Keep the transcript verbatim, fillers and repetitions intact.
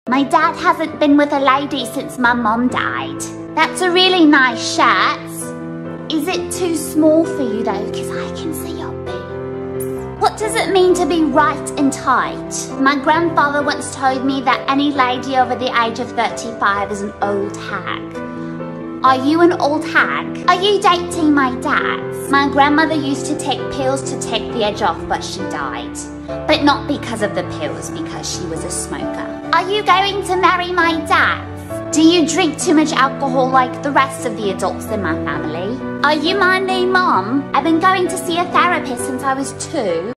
My dad hasn't been with a lady since my mom died. That's a really nice shirt. Is it too small for you though? Because I can see your boobs. What does it mean to be right and tight? My grandfather once told me that any lady over the age of thirty-five is an old hag. Are you an old hag? Are you dating my dad? My grandmother used to take pills to take the edge off, but she died. But not because of the pills, because she was a smoker. Are you going to marry my dad? Do you drink too much alcohol like the rest of the adults in my family? Are you my new mom? I've been going to see a therapist since I was two.